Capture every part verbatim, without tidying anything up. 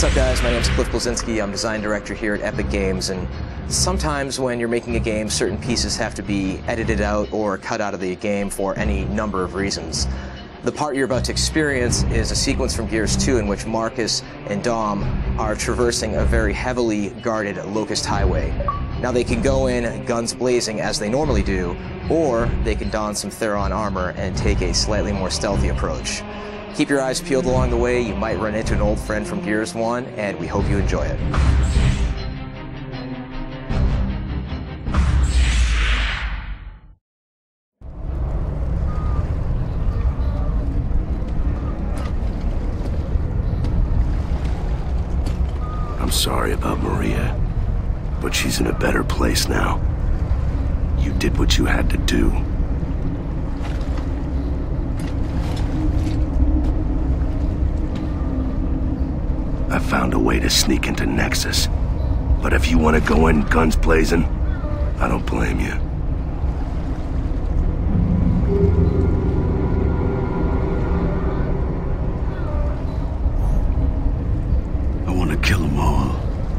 What's up, guys? My name is Bleszinski. I'm design director here at Epic Games, and sometimes when you're making a game, certain pieces have to be edited out or cut out of the game for any number of reasons. The part you're about to experience is a sequence from Gears two in which Marcus and Dom are traversing a very heavily guarded Locust highway. Now, they can go in guns blazing as they normally do, or they can don some Theron armor and take a slightly more stealthy approach. Keep your eyes peeled along the way. You might run into an old friend from Gears one, and we hope you enjoy it. I'm sorry about Maria, but she's in a better place now. You did what you had to do. I found a way to sneak into Nexus. But if you want to go in guns blazing, I don't blame you. I want to kill them all.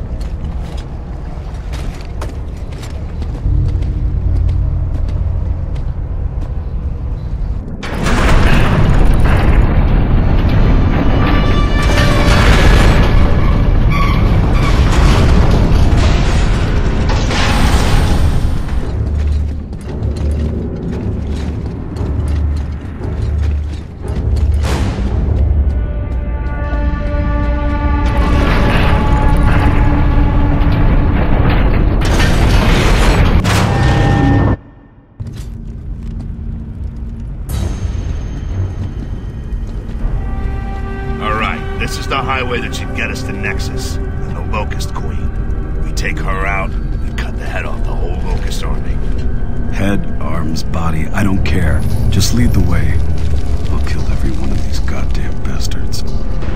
This is the highway that should get us to Nexus, and the Locust Queen. We take her out, we cut the head off the whole Locust army. Head, arms, body, I don't care. Just lead the way. I'll kill every one of these goddamn bastards.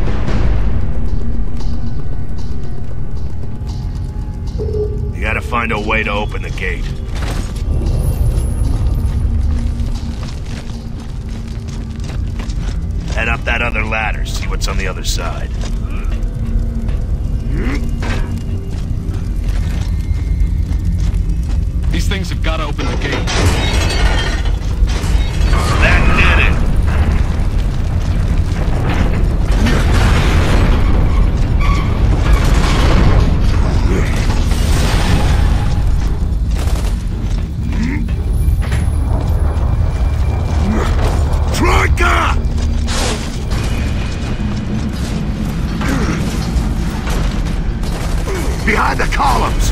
You gotta find a way to open the gate. Head up that other ladder, see what's on the other side. These things have got to open the gate. That did it! Troika! Behind the columns!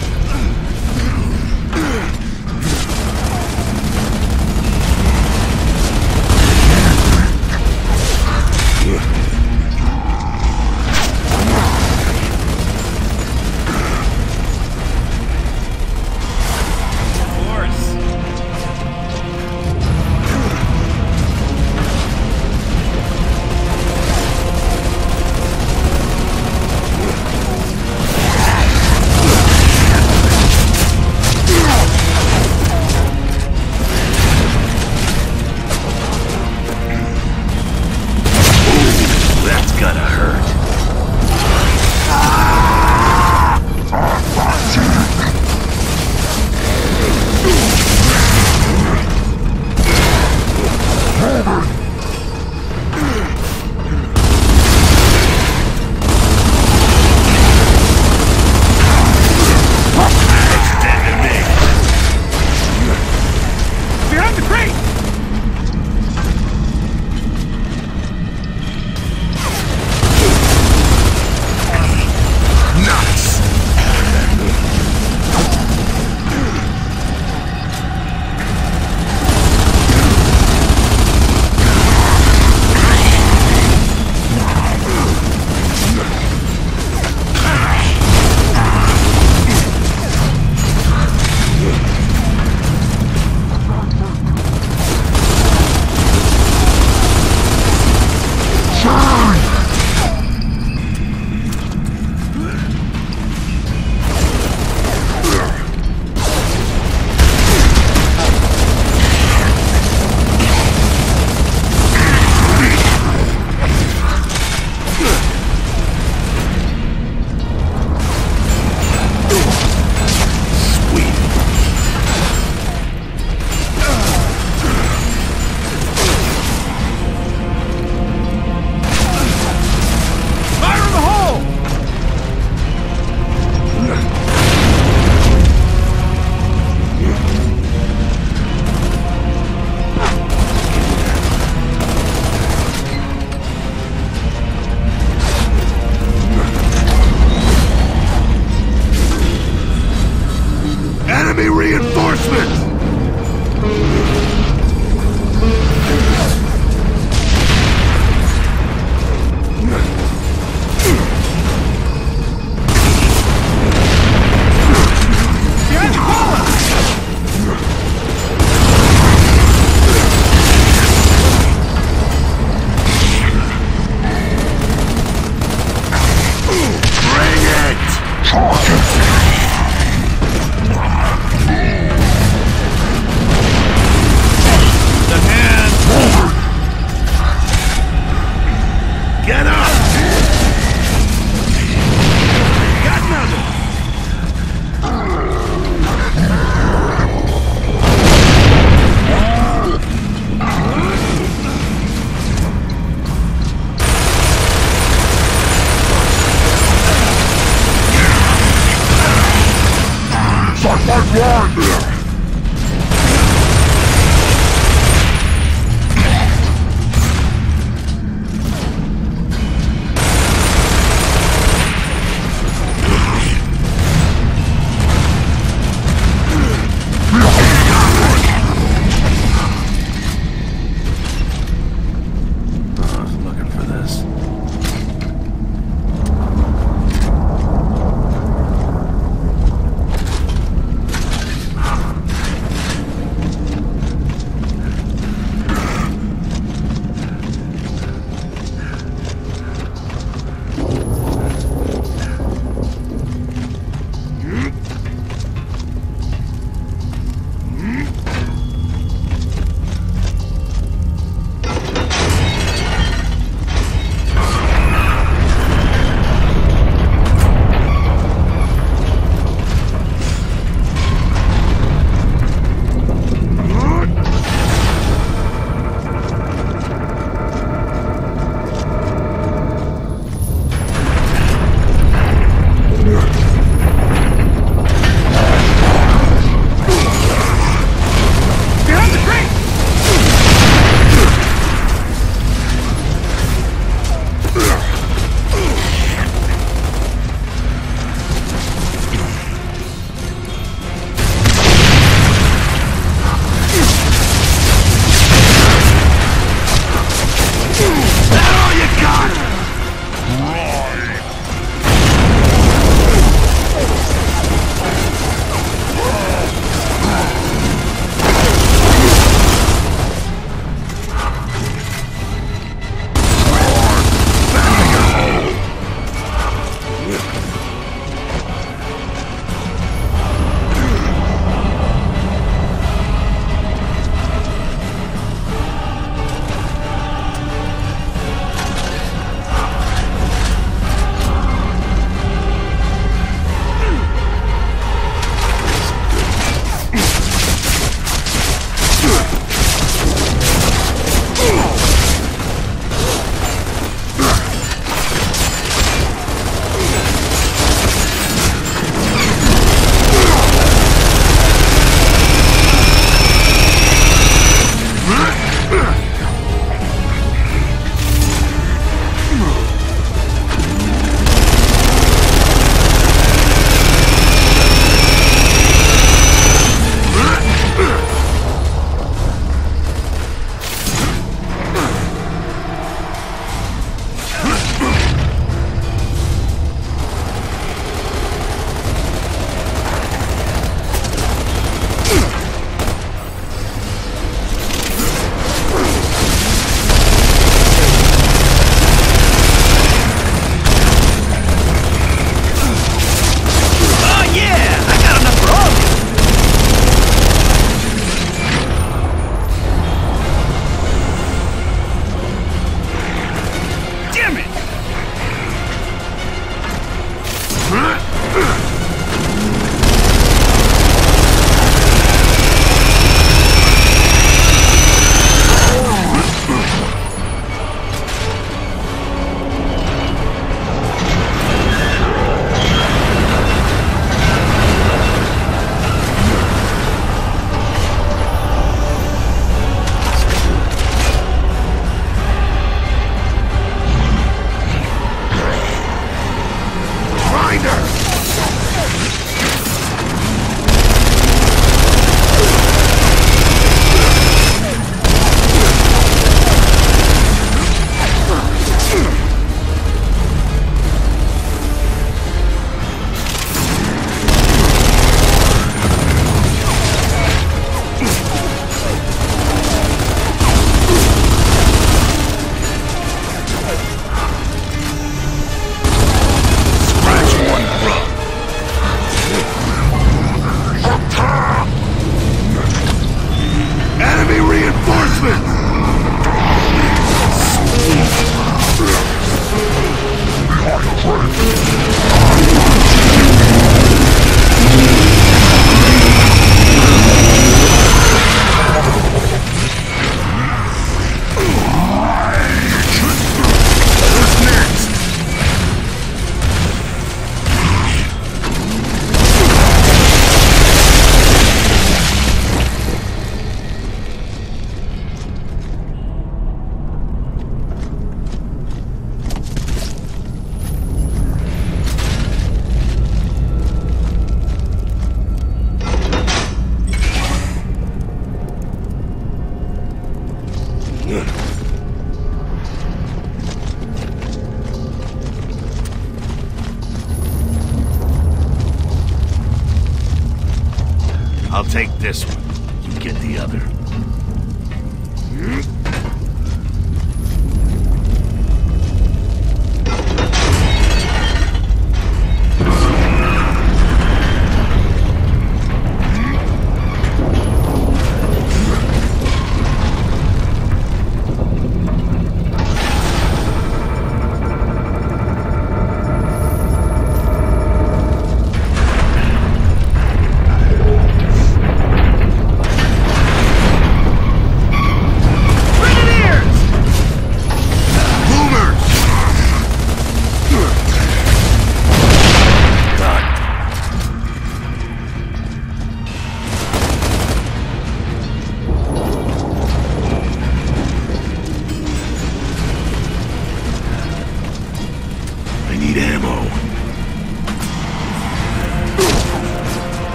I'll take this one. You get the other.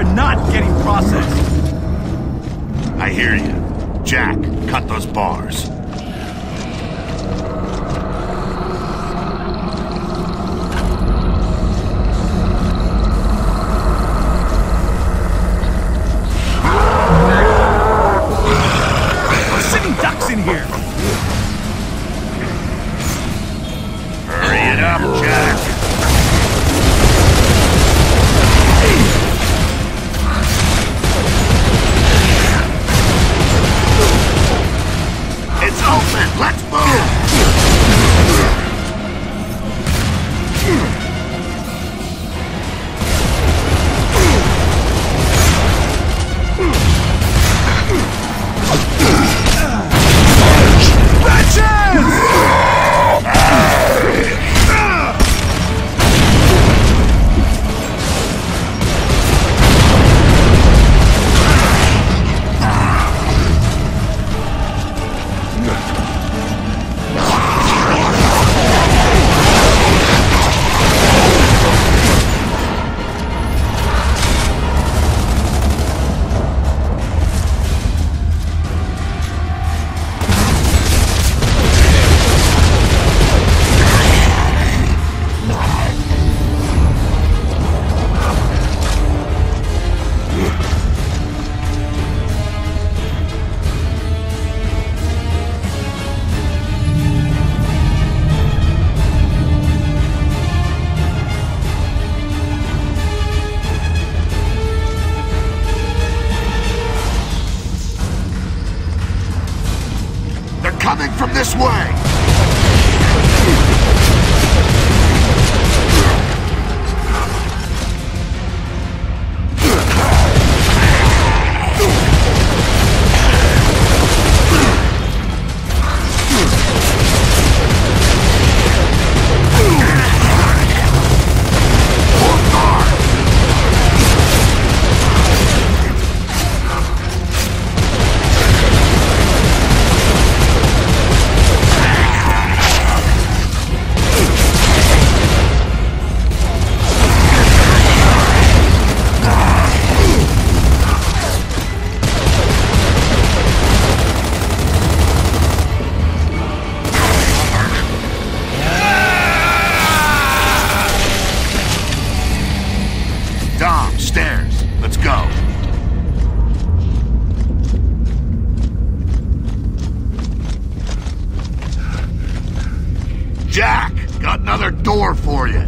are not getting processed. I hear you. Jack, cut those bars. We're sitting ducks in here. Hurry it up, Jack. It's open! Let's move! Wretches! Coming from this way! Jack, got another door for you.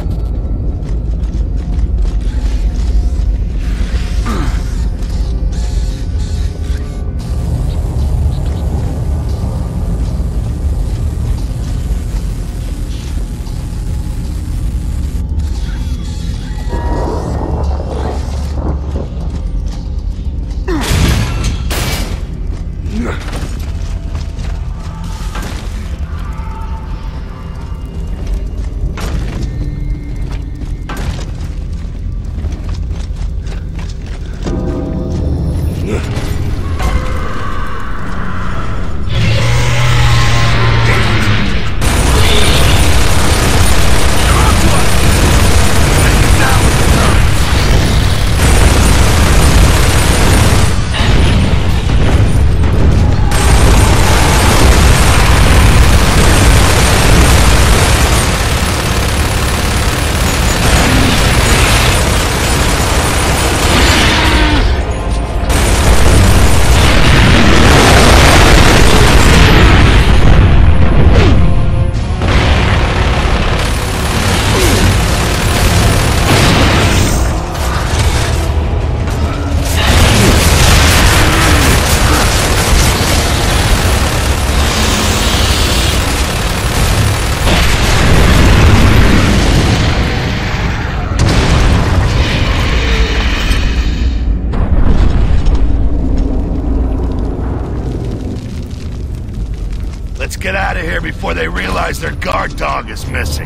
Let's get out of here before they realize their guard dog is missing.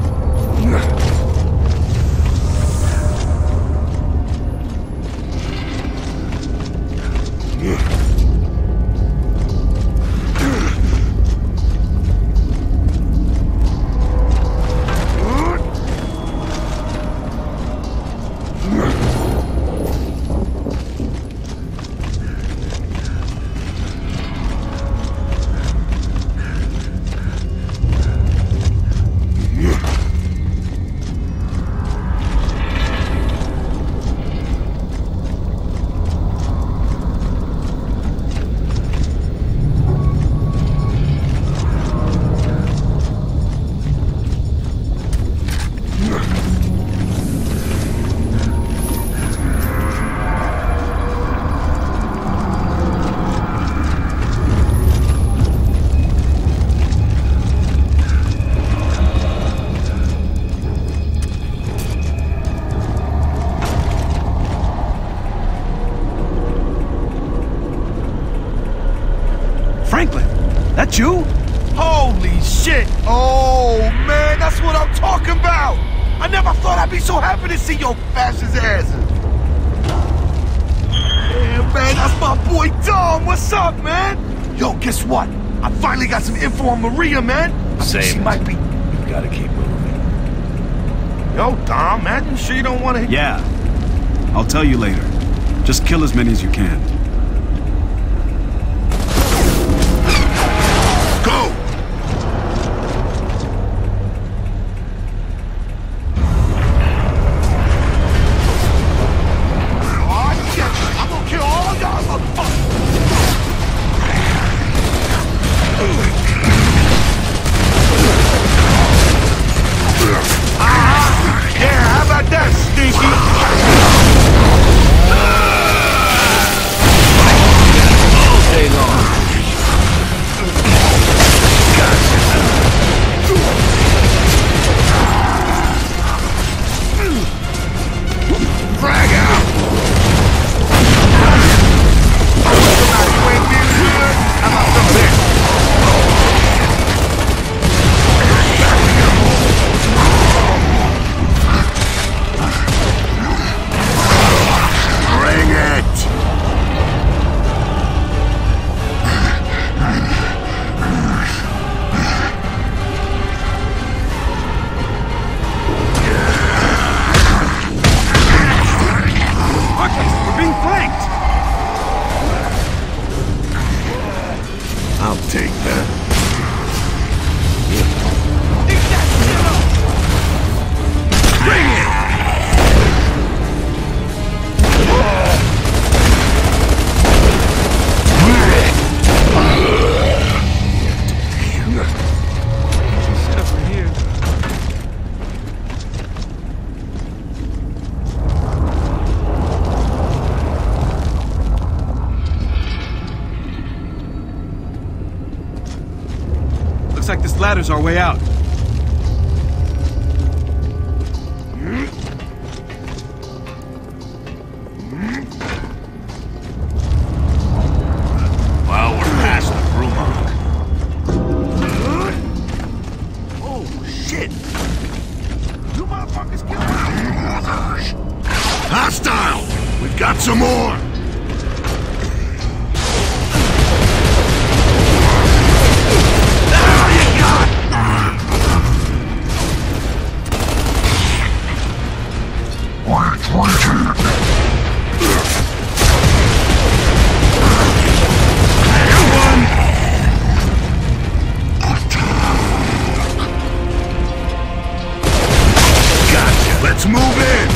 that you? Holy shit! Oh, man, that's what I'm talking about! I never thought I'd be so happy to see your fascist asses! Yeah, man, that's my boy Dom! What's up, man? Yo, guess what? I finally got some info on Maria, man! I think she might be... We've gotta keep moving. Yo, Dom, man, you sure you don't want to... Yeah. I'll tell you later. Just kill as many as you can. Go! Oh, shit! I'm gonna kill all of y'all, motherfuckers! Ah! Yeah, how about that, Stinky? Looks like this ladder's our way out. Well, we're past the Brumok. Oh, shit! You motherfuckers killed me! Hostile! We've got some more! Let's move in!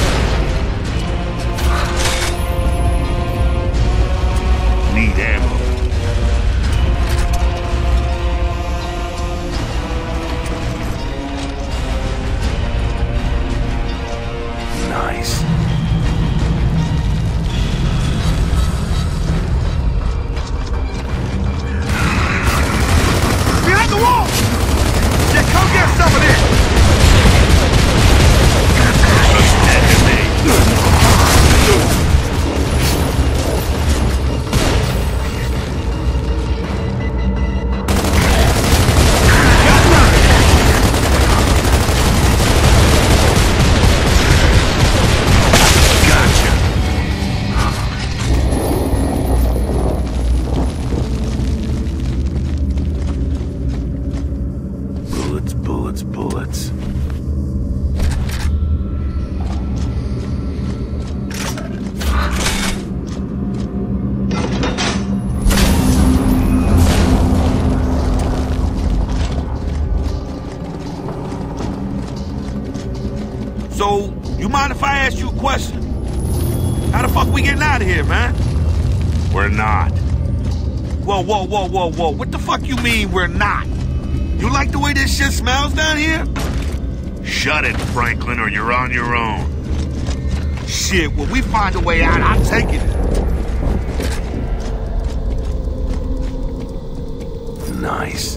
Need ammo. Nice. Behind the wall! Yeah, come get some of this! Bullets, bullets, bullets. So, you mind if I ask you a question? How the fuck we getting out of here, man? We're not. Whoa, whoa, whoa, whoa, whoa. What the fuck you mean we're not? You like the way this shit smells down here? Shut it, Franklin, or you're on your own. Shit, when we find a way out, I'll take it. Nice.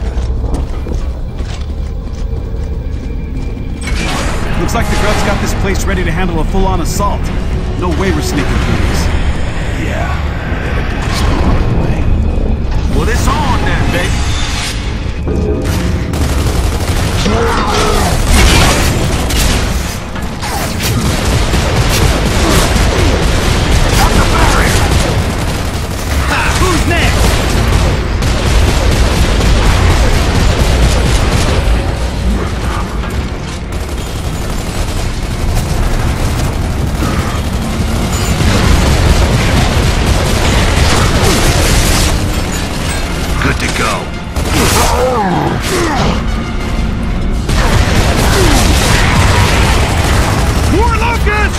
Looks like the grub's got this place place ready to handle a full-on assault. No way we're sneaking through this. Yeah, we gotta do this the hard way. Well, it's on then, baby. Who's next? Good to go. More Locust!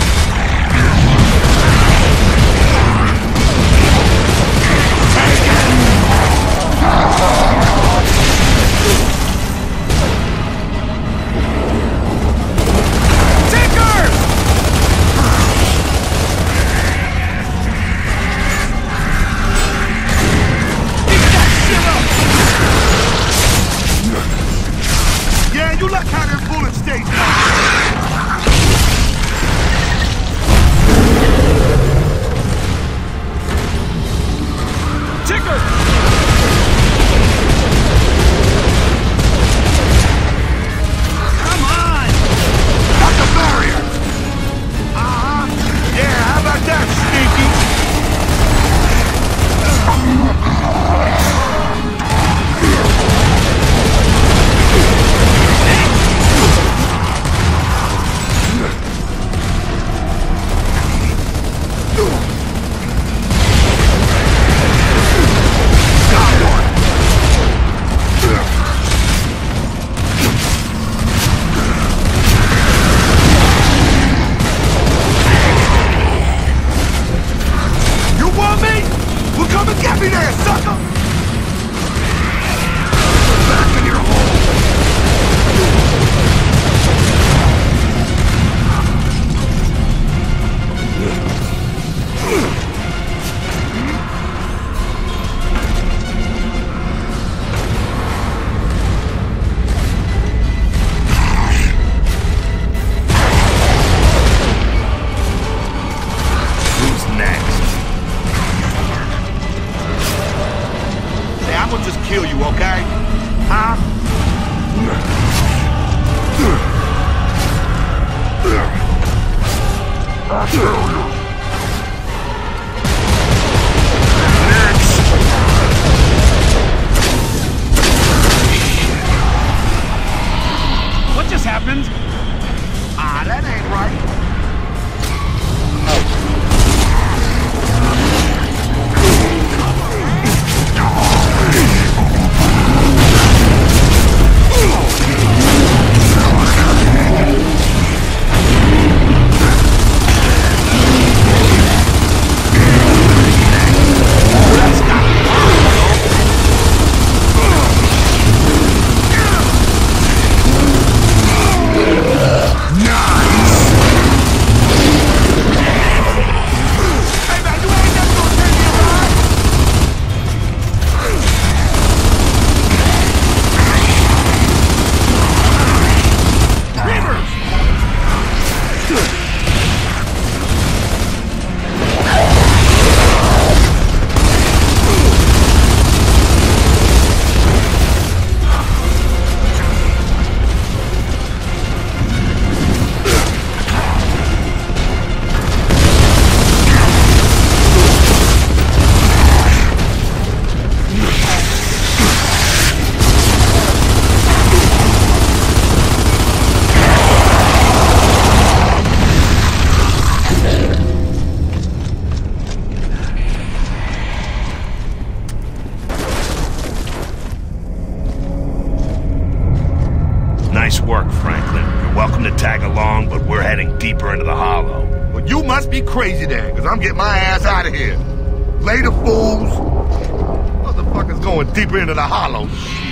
You look how them bullets stay. Ticker! Come on! Got the barrier! Uh-huh. Yeah, how about that, Sneaky? Kill you, okay? Huh? What just happened? Ah, that ain't right. Nice work, Franklin. You're welcome to tag along, but we're heading deeper into the hollow. Well, you must be crazy then, because I'm getting my ass out of here. Later, fools. Motherfuckers going deeper into the hollow.